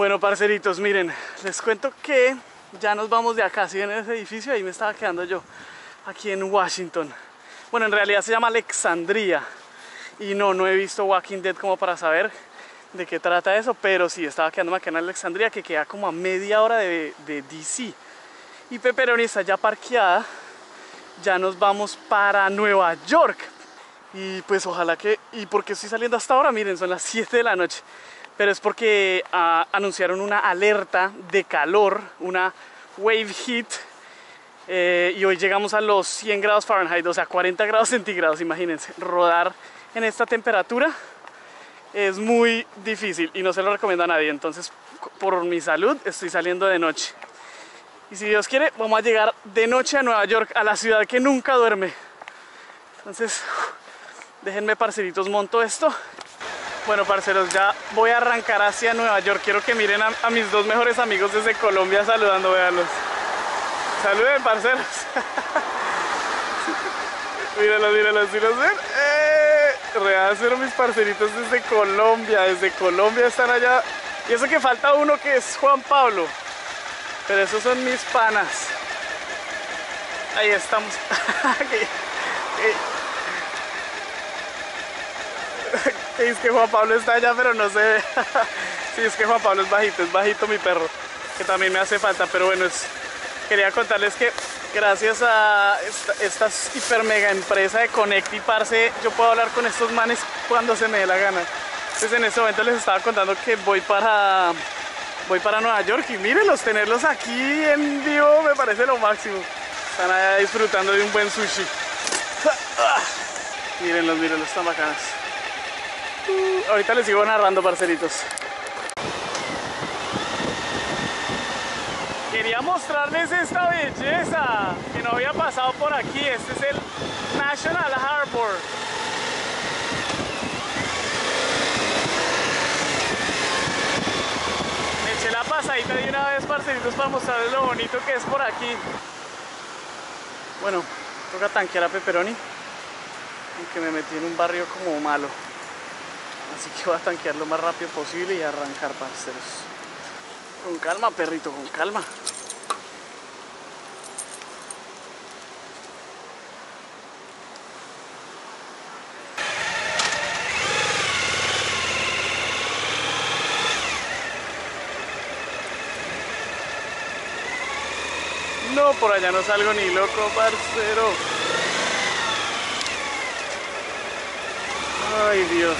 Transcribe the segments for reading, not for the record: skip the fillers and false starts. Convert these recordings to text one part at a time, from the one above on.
Bueno, parceritos, miren, les cuento que ya nos vamos de acá. ¿Sí ven ese edificio? Ahí me estaba quedando yo, aquí en Washington. Bueno, en realidad se llama Alexandria. Y no he visto Walking Dead como para saber de qué trata eso, pero sí, estaba quedándome acá en Alexandria, que queda como a media hora de DC. Y Pepperoni está ya parqueada. Ya nos vamos para Nueva York. Y pues ojalá que... ¿Y por qué estoy saliendo hasta ahora? Miren, son las 7 de la noche. Pero es porque anunciaron una alerta de calor, una wave heat. Y hoy llegamos a los 100 grados Fahrenheit, o sea, 40 grados centígrados. Imagínense, rodar en esta temperatura es muy difícil y no se lo recomiendo a nadie. Entonces, por mi salud, estoy saliendo de noche. Y si Dios quiere, vamos a llegar de noche a Nueva York, a la ciudad que nunca duerme. Entonces, déjenme, parceritos, monto esto. Bueno, parceros, ya voy a arrancar hacia Nueva York. Quiero que miren a mis dos mejores amigos desde Colombia saludando, véanlos. Saluden, parceros. Míralos, ¿sí los ven? Real, mis parceritos desde Colombia. Desde Colombia están allá. Y eso que falta uno, que es Juan Pablo. Pero esos son mis panas. Ahí estamos. Es que Juan Pablo está allá, pero no se ve. Sí, es que Juan Pablo es bajito mi perro, que también me hace falta. Pero bueno, quería contarles que gracias a esta hiper mega empresa de Connecti, parce, yo puedo hablar con estos manes cuando se me dé la gana. Entonces en este momento les estaba contando que voy para Nueva York y mírenlos, tenerlos aquí en vivo me parece lo máximo. Están allá disfrutando de un buen sushi. Mírenlos, están bacanas. Ahorita les sigo narrando, parceritos. Quería mostrarles esta belleza que no había pasado por aquí. Este es el National Harbor. Me eché la pasadita de una vez, parceritos, para mostrarles lo bonito que es por aquí. Bueno, toca tanquear a Pepperoni, aunque me metí en un barrio como malo. Así que voy a tanquear lo más rápido posible y arrancar, parceros. Con calma, perrito, con calma. No, por allá no salgo ni loco, parcero. Ay, Dios.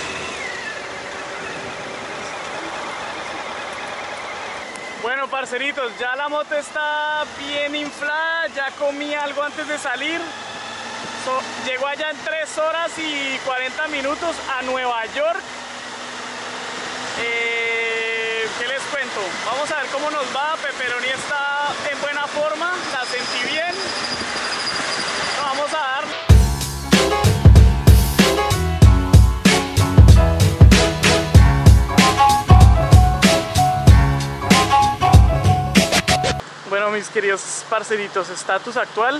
Bueno, parceritos, ya la moto está bien inflada, ya comí algo antes de salir. Llego allá en 3 horas y 40 minutos a Nueva York. ¿Qué les cuento? Vamos a ver cómo nos va. Pepperoni está en buena forma, la sentí bien. Vamos a dar. Bueno, mis queridos parceritos, estatus actual.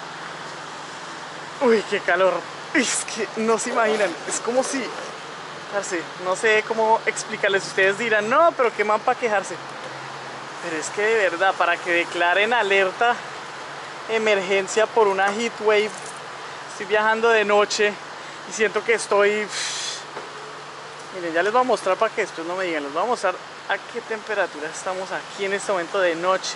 Uy, qué calor. Es que no se imaginan, es como si... Parce, no sé cómo explicarles. Ustedes dirán, no, pero qué man para quejarse. Pero es que de verdad, para que declaren alerta emergencia por una heat wave, estoy viajando de noche y siento que estoy... Miren, ya les voy a mostrar para que después no me digan. Les voy a mostrar a qué temperatura estamos aquí en este momento de noche.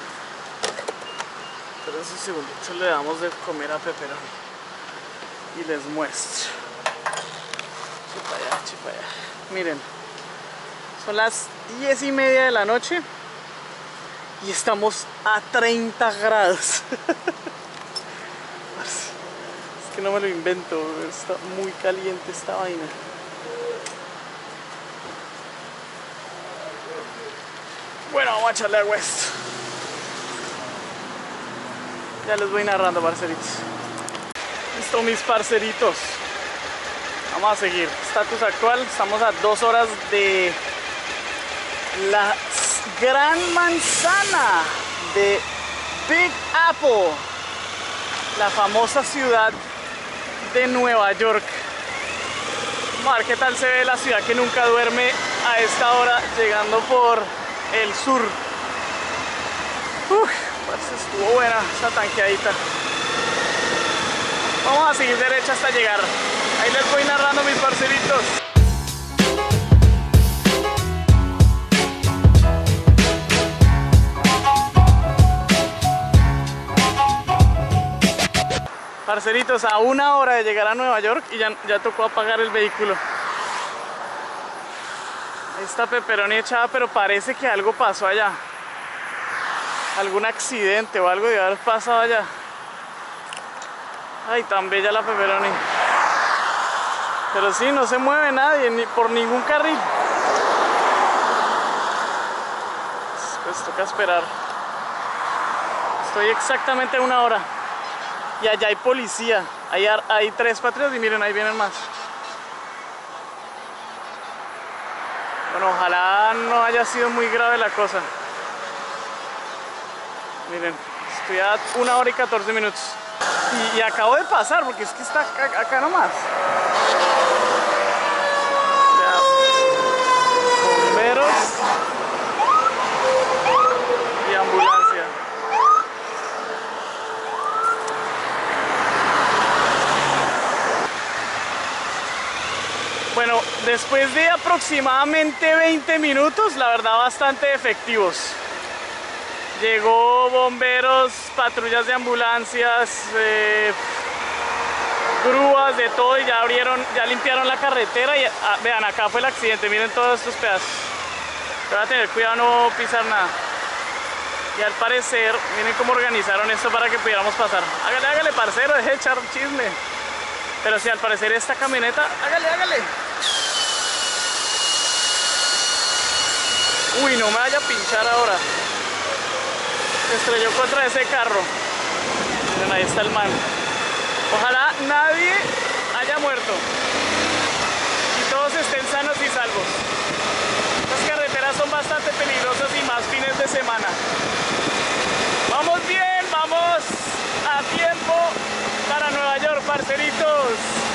Pero un segundito, le damos de comer a Pepperoni y les muestro. Chupa allá. Miren, son las 10:30 de la noche y estamos a 30 grados. Es que no me lo invento, está muy caliente esta vaina. Bueno, vamos a echarle agua a esto. Ya les voy narrando, parceritos. Listo, mis parceritos. Vamos a seguir. Estatus actual, estamos a 2 horas de la gran manzana de Big Apple, la famosa ciudad de Nueva York. Vamos a ver qué tal se ve la ciudad que nunca duerme a esta hora llegando por el sur. Parce, estuvo buena esa tanqueadita. Vamos a seguir derecha hasta llegar. Ahí les voy narrando, mis parceritos. Parceritos, a 1 hora de llegar a Nueva York y ya tocó apagar el vehículo. Ahí está pepperoni echada, pero parece que algo pasó allá. Algún accidente o algo de haber pasado allá. Ay, tan bella la pepperoni. Pero sí, no se mueve nadie, ni por ningún carril. Pues toca esperar. Estoy exactamente a 1 hora. Y allá hay policía. Hay 3 patrullas y miren, ahí vienen más. Bueno, ojalá no haya sido muy grave la cosa. Miren, estoy a 1 hora y 14 minutos. Y acabo de pasar porque es que está acá nomás. Ya. Bomberos y ambulancia. Bueno, después de aproximadamente 20 minutos, la verdad bastante efectivos. Llegó bomberos, patrullas de ambulancias, grúas, de todo, y ya limpiaron la carretera. Y vean, acá fue el accidente, miren todos estos pedazos. Voy a tener cuidado no pisar nada. Y al parecer, miren cómo organizaron esto para que pudiéramos pasar. Hágale, parcero, deje de echar chisme. Pero sí, al parecer esta camioneta, hágale. Uy, no me vaya a pinchar ahora. Se estrelló contra ese carro. Miren, ahí está el man. Ojalá nadie haya muerto y todos estén sanos y salvos. Las carreteras son bastante peligrosas y más fines de semana. Vamos bien, vamos a tiempo para Nueva York, parceritos.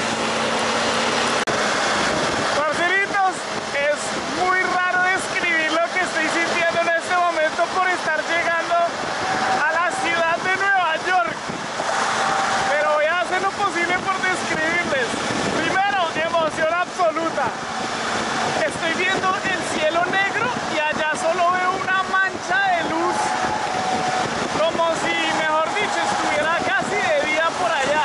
Parceritos, es muy raro describir lo que estoy sintiendo en este momento por estar llegando a la ciudad de Nueva York. Pero voy a hacer lo posible por describirles. Primero, emoción absoluta. Estoy viendo el cielo negro y allá solo veo una mancha de luz. Como si, mejor dicho, estuviera casi de día por allá.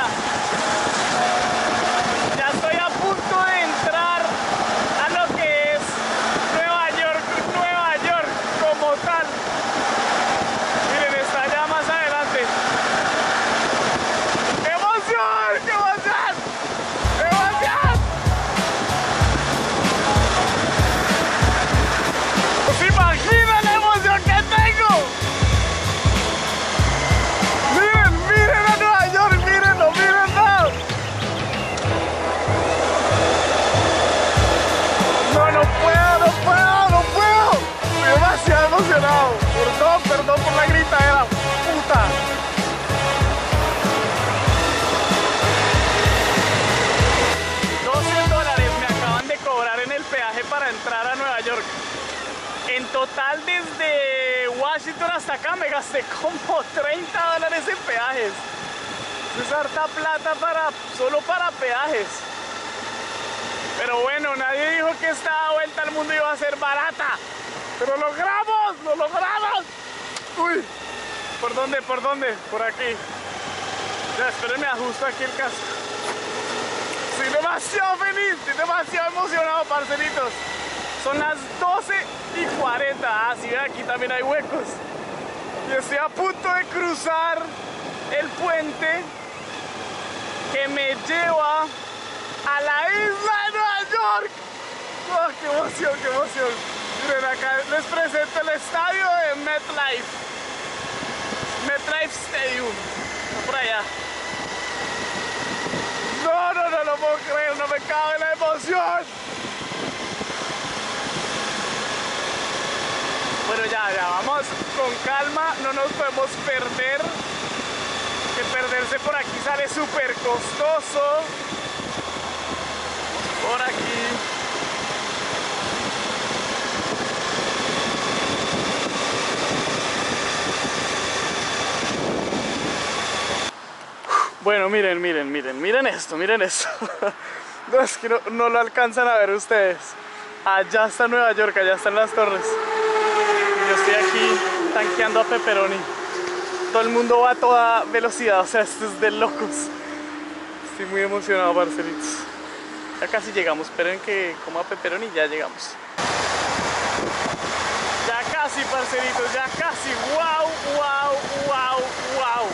Ya estoy a punto de entrar a lo que es Nueva York como tal. Miren, está allá más adelante. ¡Qué emoción! ¡Qué emoción! ¡Qué emoción! ¿Se imaginan la emoción que tengo? Miren a Nueva York, mírenlo. No puedo. Estoy demasiado emocionado. Perdón por la gritadera. Puta. $12 me acaban de cobrar en el peaje para entrar a Nueva York. En total, desde Washington hasta acá me gasté como $30 en peajes. Es harta plata solo para peajes. Pero bueno, nadie dijo que esta vuelta al mundo iba a ser barata. Pero lo logramos. Uy, ¿por dónde? Por aquí. Ya, espérenme, ajusto aquí el casco. Estoy demasiado feliz, estoy demasiado emocionado, parceritos. Son las 12:40. Ah, sí, aquí también hay huecos. Y estoy a punto de cruzar el puente que me lleva a la isla de Nueva York. Oh, qué emoción. Miren, acá les presento el estadio de MetLife Stadium. Está por allá. No puedo creer, no me cabe la emoción. Bueno, ya, vamos con calma, no nos podemos perder. Que perderse por aquí sale súper costoso. Por aquí. Bueno, miren esto, miren esto. No, es que no lo alcanzan a ver ustedes. Allá está Nueva York, allá están las torres. Y yo estoy aquí tanqueando a Pepperoni. Todo el mundo va a toda velocidad, o sea, esto es de locos. Estoy muy emocionado, parceritos. Ya casi llegamos, esperen que coma Pepperoni y ya llegamos. Ya casi, parceritos, ya casi. ¡Wow, wow, wow, wow!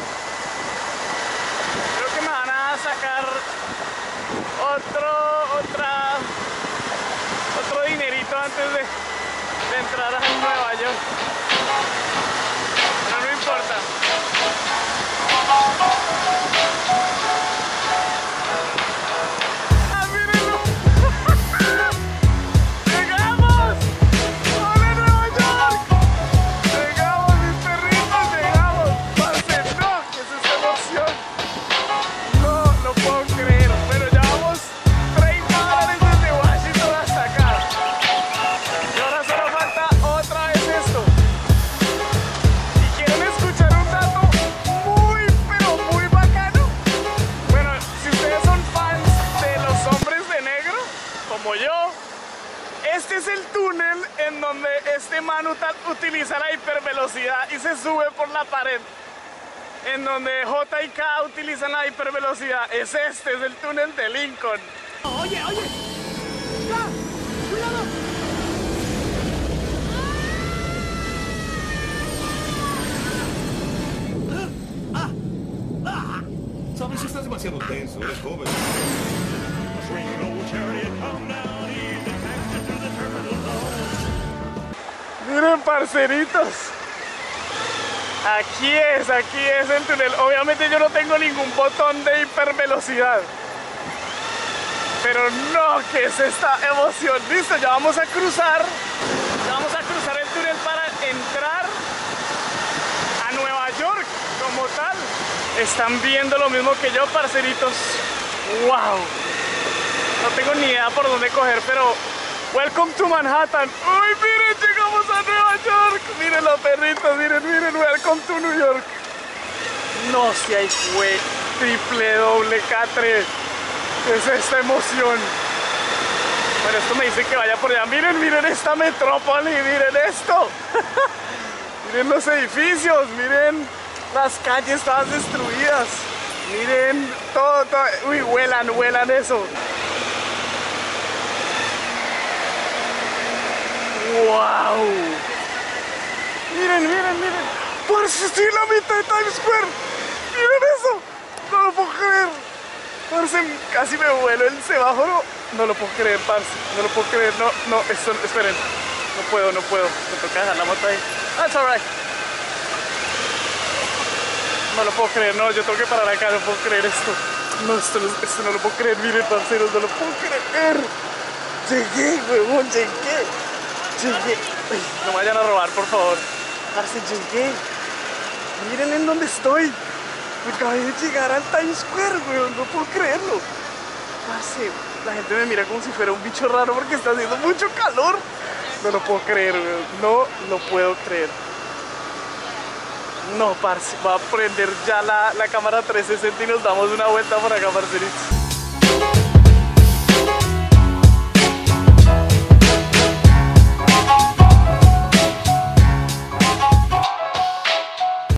Creo que me van a sacar otro dinerito antes de entrar a Nueva York. Pero no importa. ¡Ah, mírenlo! ¡Llegamos! ¡Hola, Nueva York! ¡Llegamos, mis perritos! ¡Llegamos! ¡Parce, no! ¿Qué es esta emoción? No lo puedo creer. Bueno, ya vamos $30 desde Washington hasta acá. Y ahora solo falta otra vez esto. ¿Y quieren escuchar un dato muy, pero muy bacano? Bueno, si ustedes son fans de los hombres de negro, como yo, este es el túnel en donde este man utiliza la hipervelocidad y se sube por la pared. En donde J y K utilizan la hipervelocidad. Es este, es el túnel de Lincoln. Oye, ya, cuidado. Sabes, estás demasiado tenso, eres joven. Miren, parceritos. Aquí es el túnel. Obviamente yo no tengo ningún botón de hipervelocidad. Pero no, ¿qué es esta emoción? Listo, ya vamos a cruzar. Ya vamos a cruzar el túnel para entrar a Nueva York como tal. Están viendo lo mismo que yo, parceritos. ¡Wow! No tengo ni idea por dónde coger, pero welcome to Manhattan. ¡Uy, miren! Llegamos a Nueva York. Miren los perritos, miren. Welcome to New York. No, si ahí fue triple, doble, catre. ¿Qué es esta emoción? Bueno, esto me dice que vaya por allá. Miren esta metrópoli, miren esto. Miren los edificios, miren las calles todas destruidas. Miren todo. Uy, huelan eso. ¡Wow! Miren. Parce, estoy en la mitad de Times Square. Miren eso. No lo puedo creer. Parce, casi me vuelo el semáforo. No lo puedo creer, parce. No lo puedo creer. No, esto, esperen. No puedo. Me toca dejar la moto ahí. That's alright. No lo puedo creer. No, yo tengo que parar acá. No puedo creer esto. No, esto no lo puedo creer. Miren, parceros, no lo puedo creer. Llegué, huevón, llegué. Uy, no me vayan a robar, por favor. Parce, llegué. Miren en dónde estoy. Me acabé de llegar al Times Square, weón. No puedo creerlo. Parce, la gente me mira como si fuera un bicho raro porque está haciendo mucho calor. No lo puedo creer, weón. No lo puedo creer. No, parce, voy a prender ya la cámara 360 y nos damos una vuelta por acá, parceritos.